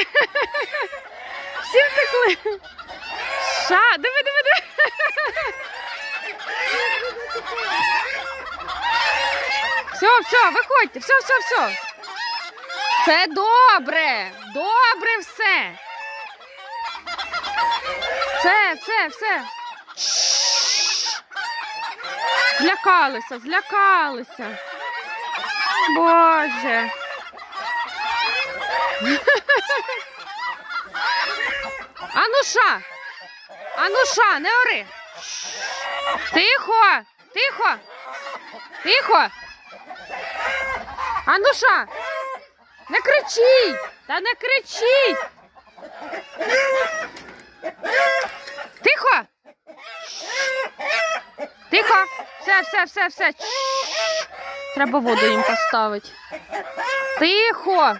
Всі втекли. Диви. Все, виходьте, все. Все добре все. Все. Злякалися. Боже. Ануша, не ори. Тихо. Ануша, не кричіть. Та не кричіть. Тихо. Все. Треба воду їм поставити. Тихо.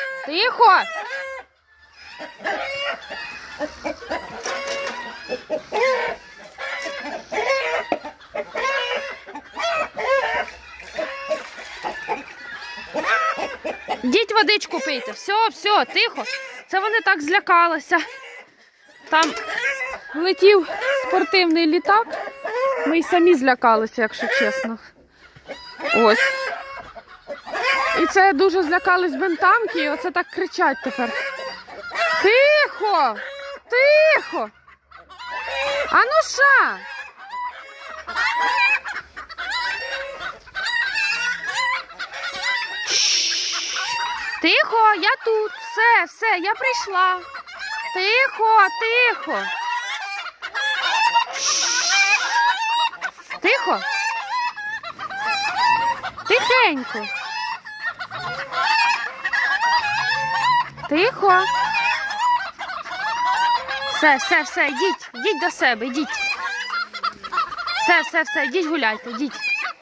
Йдіть водичку пийте. Все, тихо. Це вони так злякалися. Там летів спортивний літак. Ми й самі злякалися, якщо чесно. Ось. І це дуже злякались бентамки, і оце так кричать тепер. Тихо! Ануша! Тихо, я тут. Все, я прийшла. Тихо. Тихенько. Тихо. Все, йдіть до себе, йдіть. Все, йдіть гуляйте, йдіть.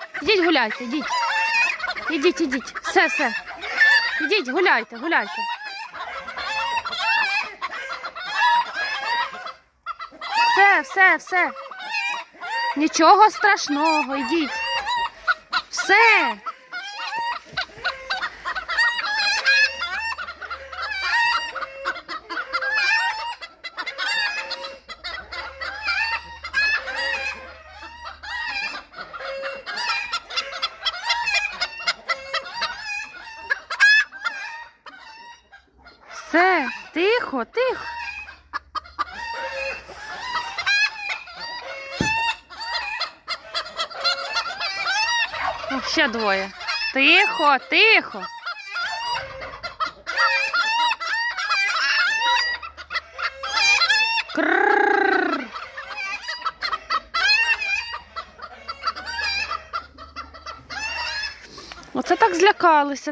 Ідіть. Все. Ідіть, гуляйте. Все. Нічого страшного, йдіть. Все. Все, тихо. О, ще двоє. Тихо. Крррррр. Оце так злякалися.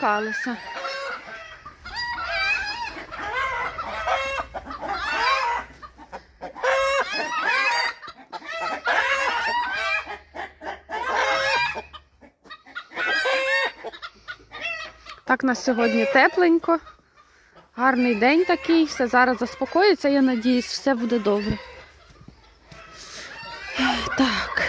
Так, на сьогодні тепленько, гарний день такий, все зараз заспокоїться, я надіюсь, все буде добре. Так,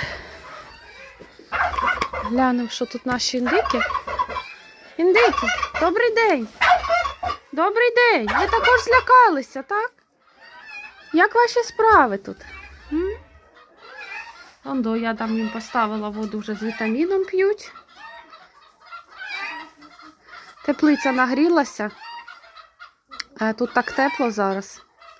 глянемо, що тут наші індики. Індики, добрий день! Ви також злякалися, так? Як ваші справи тут? Я там їм поставила воду, вже з вітаміном п'ють. Теплиця нагрілася, а тут так тепло зараз.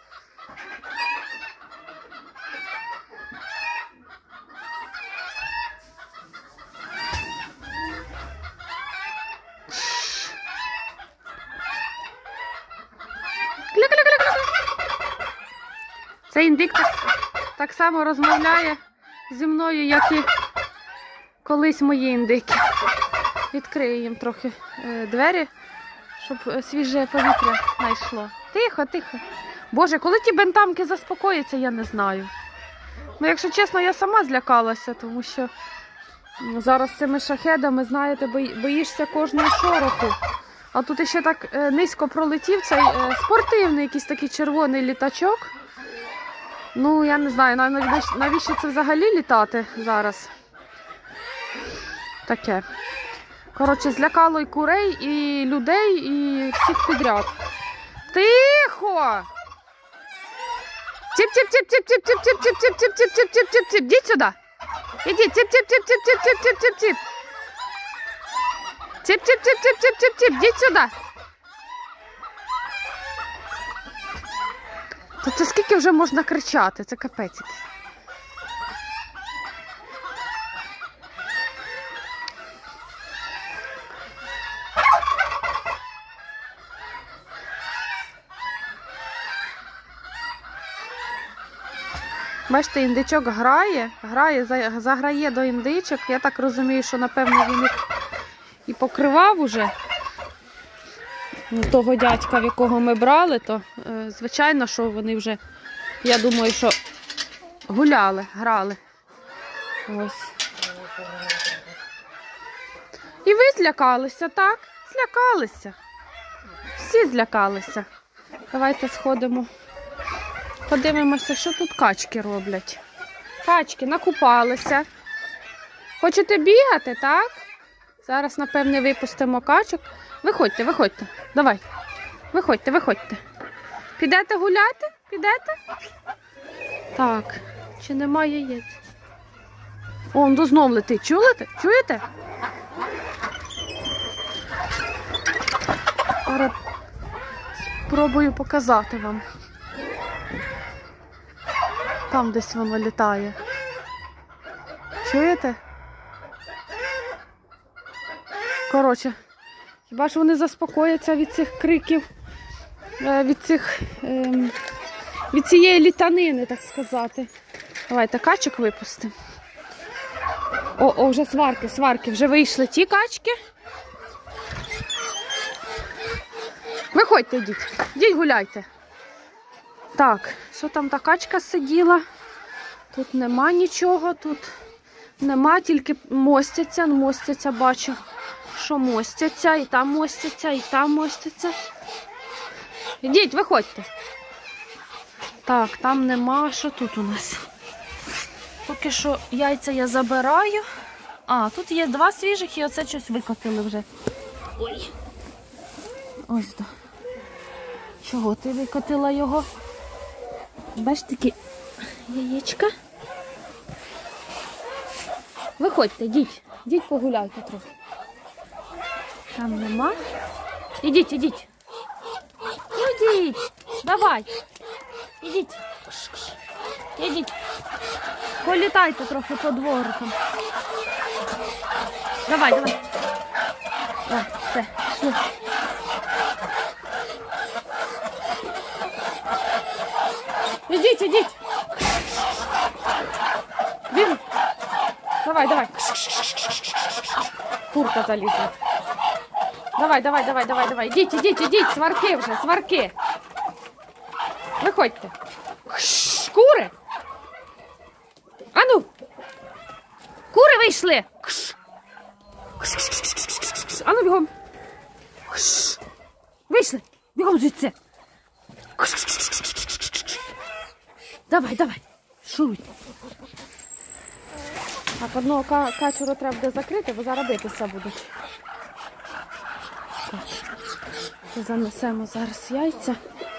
Цей індик так само розмовляє зі мною, як і колись мої індики. Відкрию їм трохи двері, щоб свіже повітря знайшло. Тихо. Боже, коли ті бентамки заспокояться, я не знаю. Якщо чесно, я сама злякалася, тому що зараз цими шахедами, знаєте, боїшся кожного шороху. А тут іще так низько пролетів цей спортивний якийсь такий червоний літачок. Я не знаю, навіщо це взагалі літати зараз. Таке. Коротше, злякало і курей, і людей, і всіх підряд. Тихо! Тип-тип-тип-тип-тип-тип-тип-тип-тип-тип-тип-тип-тип-тип. Ідіть сюди. Ідіть, тип-тип-тип-тип-тип-тип-тип-тип. Тип-тип-тип-тип-тип-тип-тип. Ідіть сюди. Та це скільки вже можна кричати? Це капець якийсь. Бачите, індичок заграє до індичок. Я так розумію, що, напевно, він їх і покривав уже. Того дядька, в якого ми брали, то, звичайно, що вони вже, я думаю, що гуляли, грали. Ось. І ви злякалися, так? Злякалися. Всі злякалися. Давайте сходимо. Подивимося, що тут качки роблять. Качки накупалися. Хочете бігати, так? Зараз, напевне, випустимо качок. Виходьте, виходьте. Давай. Виходьте, виходьте. Підете гуляти? Підете? Так. Чи немає яєць? Он знов летить. Чуєте? Чуєте? Зараз спробую показати вам. Там десь воно літає. Чуєте? Коротше, хіба ж вони заспокояться від цих криків, від цієї літанини, так сказати. Давайте качок випустимо. О, вже сварки, вже вийшли ті качки. Виходьте, йдіть гуляйте. Так, що там та качка сиділа? Тут нема нічого, тут нема, тільки мостяться, бачу, що мостяться, і там мостяться, і там мостяться. Ідіть, виходьте. Так, там нема, що тут у нас? Поки що яйця я забираю. А, тут є 2 свіжих і оце щось викотили вже. Ой. Ось так. Чого ти викотила його? Бачите, такі яєчка. Виходьте, йдіть погуляйте трохи. Там нема. Ідіть. Ідіть. Давай. Ідіть. Політайте трохи по дворикам. Давай. О, все, пішли. Ідіть. Він. Давай. Курка залізла. Давай. Ідіть, сварки. Виходьте. Кури. Ану. Кури вийшли. Ану, бігом. Вийшли. Бігом звідси. Давай. Шуруйте. Так, одного качуру треба буде закрити, бо зараз битися будуть. Так. Занесемо зараз яйця.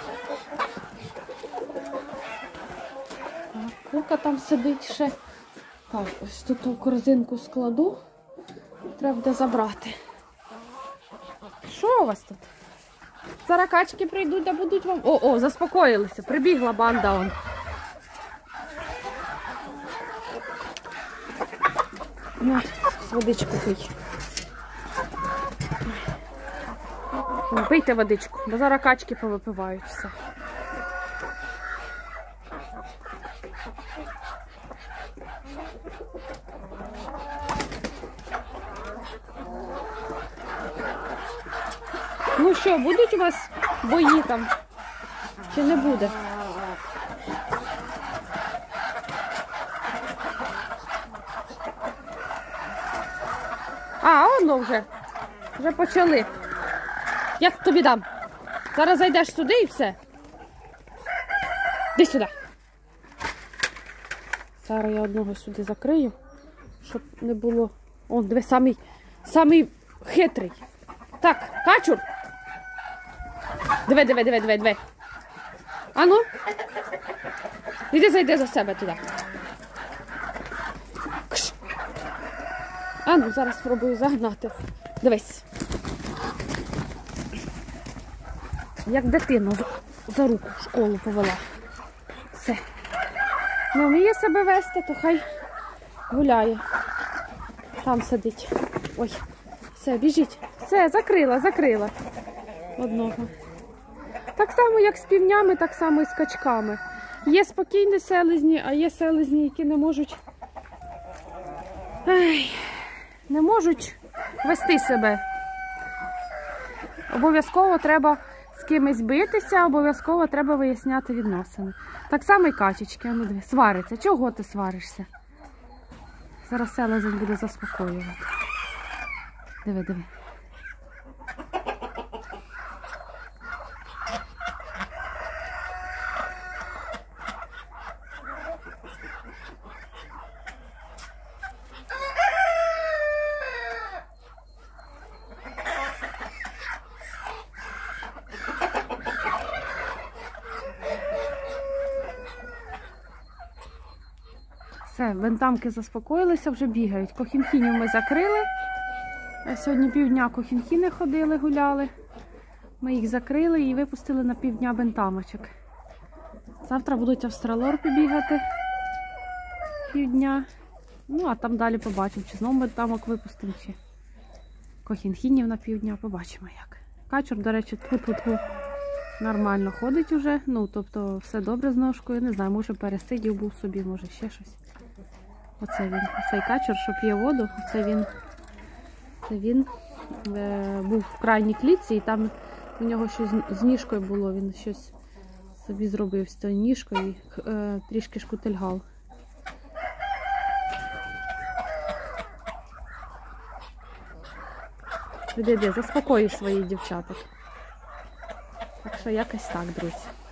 Так, курка там сидить ще. Так, ось тут у корзинку складу. Треба буде забрати. Що у вас тут? Зараз качки прийдуть, а будуть вам... О, заспокоїлися. Прибігла банда он. На, водичку пий. Пийте водичку, бо зараз качки повипивають все. Ну що, будуть у вас бої там? Чи не буде? А, воно вже почали. Як тобі дам? Зараз зайдеш сюди і все. Іди сюди. Зараз я одного сюди закрию, щоб не було... О, диви, самий хитрий. Так, качур. Диви, диви, диви, диви, диви. Ану. Іди зайди за себе туди. Кш. Ану, зараз спробую загнати. Дивись. Як дитину за руку в школу повела. Все. Не вміє себе вести, то хай гуляє. Там сидить. Ой. Все, біжіть. Все, закрила. Одного. Так само, як з півнями, так само і з качками. Є спокійні селезні, а є селезні, які не можуть... не можуть вести себе. Обов'язково треба з кимось битися, обов'язково треба виясняти відносини. Так само і качечки. Ну, диви, свариться. Чого ти сваришся? Зараз селезень буде заспокоювати. Диви, диви. Все, бентамки заспокоїлися, вже бігають. Кохінхінів ми закрили. Сьогодні півдня кохінхіни ходили, гуляли. Ми їх закрили і випустили на півдня бентамочок. Завтра будуть австралорпи бігати півдня. Ну, а там далі побачимо, чи знову бентамок випустимо, чи кохінхінів на півдня. Побачимо як. Качур, до речі, тьфу-тьфу-тьфу, нормально ходить уже. Ну, тобто, все добре з ножкою. Не знаю, може пересидів був собі, може ще щось. Оце він, цей качур, що п'є воду, це він був в крайній клітці, і там у нього щось з ніжкою було, він щось собі зробив з тою ніжкою і трішки шкутильгав. Іди, заспокоюй своїх дівчаток. Так що якось так, друзі.